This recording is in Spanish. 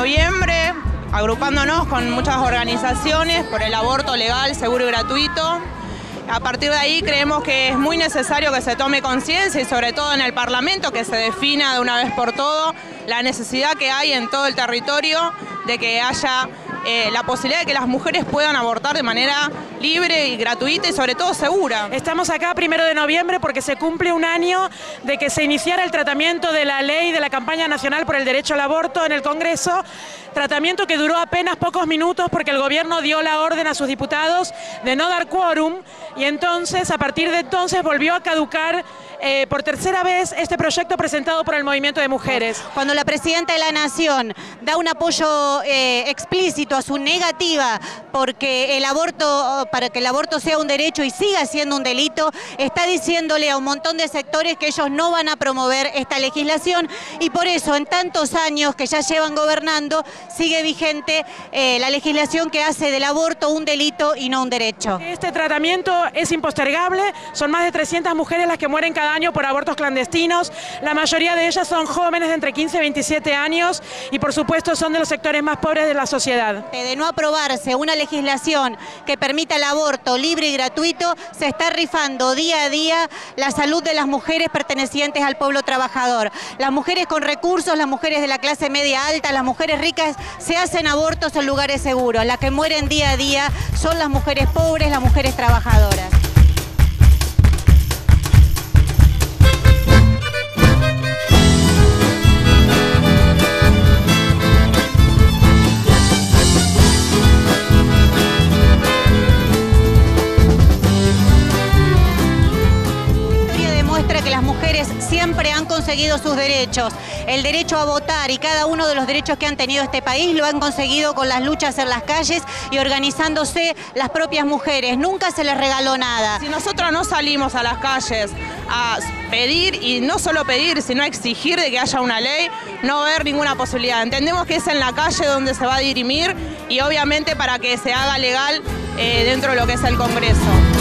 noviembre, agrupándonos con muchas organizaciones por el aborto legal, seguro y gratuito. A partir de ahí creemos que es muy necesario que se tome conciencia y sobre todo en el Parlamento que se defina de una vez por todo la necesidad que hay en todo el territorio de que haya la posibilidad de que las mujeres puedan abortar de manera libre y gratuita y sobre todo segura. Estamos acá 1 de noviembre porque se cumple un año de que se iniciara el tratamiento de la ley de la campaña nacional por el derecho al aborto en el Congreso, tratamiento que duró apenas pocos minutos porque el gobierno dio la orden a sus diputados de no dar quórum y entonces a partir de entonces volvió a caducar por tercera vez este proyecto presentado por el Movimiento de Mujeres. Cuando la Presidenta de la Nación da un apoyo explícito a su negativa porque para que el aborto sea un derecho y siga siendo un delito, está diciéndole a un montón de sectores que ellos no van a promover esta legislación y por eso en tantos años que ya llevan gobernando sigue vigente la legislación que hace del aborto un delito y no un derecho. Este tratamiento es impostergable, son más de 300 mujeres las que mueren cada año por abortos clandestinos, la mayoría de ellas son jóvenes de entre 15 y 27 años y por supuesto son de los sectores más pobres de la sociedad. De no aprobarse una legislación que permita el aborto libre y gratuito, se está rifando día a día la salud de las mujeres pertenecientes al pueblo trabajador. Las mujeres con recursos, las mujeres de la clase media alta, las mujeres ricas se hacen abortos en lugares seguros. Las que mueren día a día son las mujeres pobres, las mujeres trabajadoras. Que las mujeres siempre han conseguido sus derechos, el derecho a votar y cada uno de los derechos que han tenido este país lo han conseguido con las luchas en las calles y organizándose las propias mujeres, nunca se les regaló nada. Si nosotros no salimos a las calles a pedir y no solo pedir, sino a exigir de que haya una ley, no va a haber ninguna posibilidad. Entendemos que es en la calle donde se va a dirimir y obviamente para que se haga legal dentro de lo que es el Congreso.